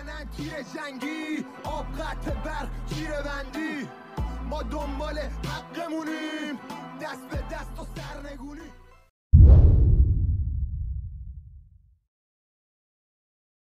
میزنن تیر جنگی، آب قطع برق، چیره بندی. ما دنبال حقمونیم، دست به